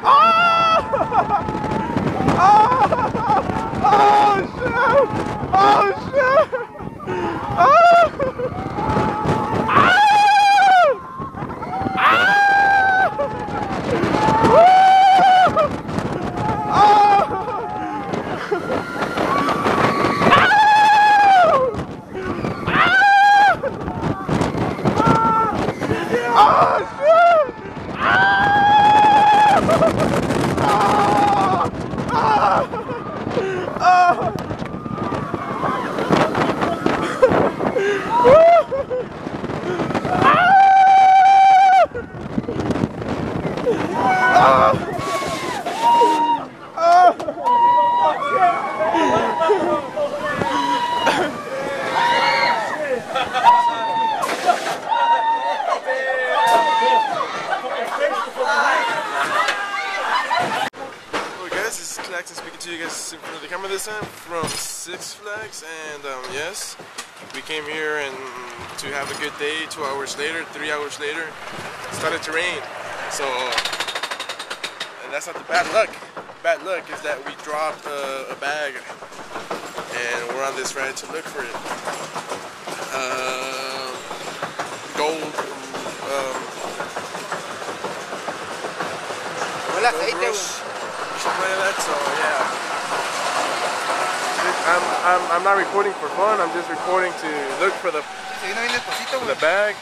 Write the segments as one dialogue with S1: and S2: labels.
S1: Speaking to you guys in front of the camera this time from Six Flags, and yes, we came here and to have a good day. 2 hours later, 3 hours later, it started to rain. So, and that's not the bad luck. Bad luck is that we dropped a bag, and we're on this ride to look for it. Gold. Something like that, so yeah. I'm not recording for fun, I'm just recording to look for the bag.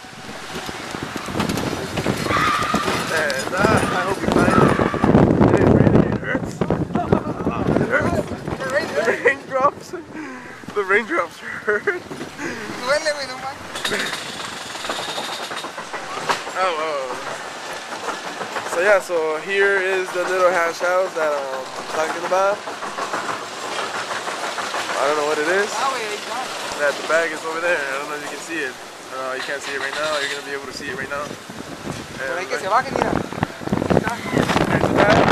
S1: And I hope you find it. It is raining, it hurts. It hurts. The raindrops. The raindrops hurt. So yeah, so here is the little hash house that I'm talking about. I don't know what it is. That the bag is over there. I don't know if you can see it. You can't see it right now. You're gonna be able to see it right now. And here's the bag.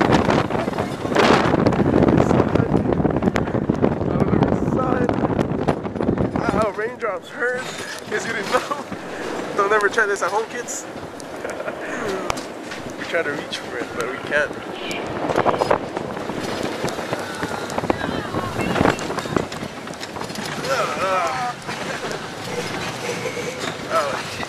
S1: Wow, raindrops hurt. In case you didn't know. Don't ever try this at home, kids. Try to reach for it, but we can't. Oh,